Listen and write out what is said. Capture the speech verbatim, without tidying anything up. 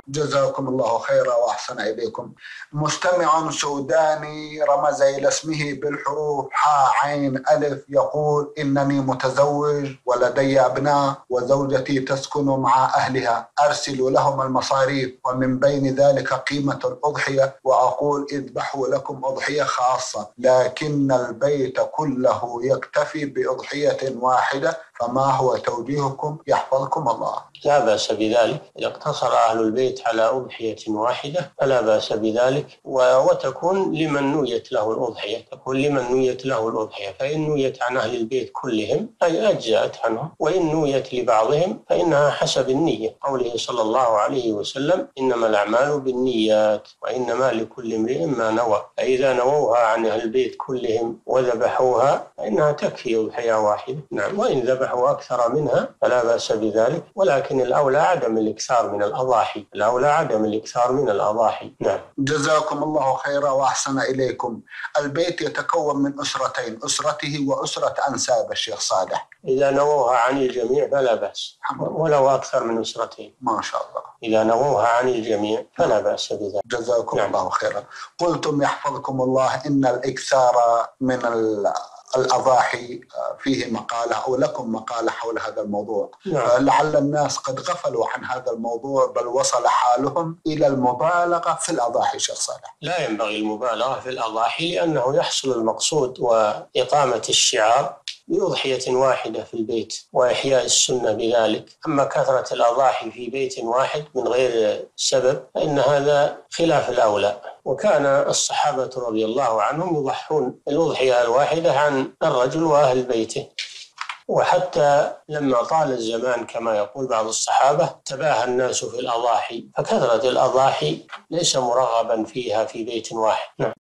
جزاكم الله خيرا وأحسن إليكم. مستمع سوداني رمز إلى اسمه بالحروف حاء عين ألف يقول: إنني متزوج ولدي أبناء وزوجتي تسكن مع أهلها، أرسل لهم المصاريف ومن بين ذلك قيمة الأضحية، وأقول اذبحوا لكم أضحية خاصة، لكن البيت كله يكتفي بأضحية واحدة، فما هو توجيهكم يحفظكم الله؟ لا بأس بذلك، إذا اقتصر أهل البيت على أضحية واحدة فلا بأس بذلك، وتكون لمن نويت له الأضحية، تكون لمن نويت له الأضحية، فإن نويت عن أهل البيت كلهم أي أجزأت عنهم، وإن نويت لبعضهم فإنها حسب النية، قوله صلى الله عليه وسلم: إنما الأعمال بالنيات وإنما لكل امرئ ما نوى. فإذا نووها عن أهل البيت كلهم وذبحوها فإنها تكفي أضحية واحدة. نعم، وإن ذبحوا أكثر منها فلا بأس بذلك، ولكن الأولى عدم الإكثار من الأضاحي، الأولى عدم الإكثار من الأضاحي. نعم. جزاكم الله خيرا وأحسن إليكم. البيت يتكون من أسرتين، أسرته وأسرة أنساب الشيخ صالح. إذا نووها عن الجميع فلا بأس، ولو أكثر من أسرتين. ما شاء الله. إذا نووها عن الجميع فلا بأس بذلك. جزاكم نعم. الله خيرا. قلتم يحفظكم الله إن الإكثار من الأضاحي فيه مقالة أو لكم مقالة حول هذا الموضوع. نعم. لعل الناس قد غفلوا عن هذا الموضوع، بل وصل حالهم إلى المبالغة في الأضاحي شيخ صالح. لا ينبغي المبالغة في الأضاحي، لأنه يحصل المقصود وإقامة الشعار بأضحية واحدة في البيت وإحياء السنة بذلك. أما كثرة الأضاحي في بيت واحد من غير سبب فإن هذا خلاف الأولى، وكان الصحابة رضي الله عنهم يضحون الأضحية الواحدة عن الرجل وأهل بيته، وحتى لما طال الزمان كما يقول بعض الصحابة تباهى الناس في الأضاحي، فكثرة الأضاحي ليس مرغبا فيها في بيت واحد.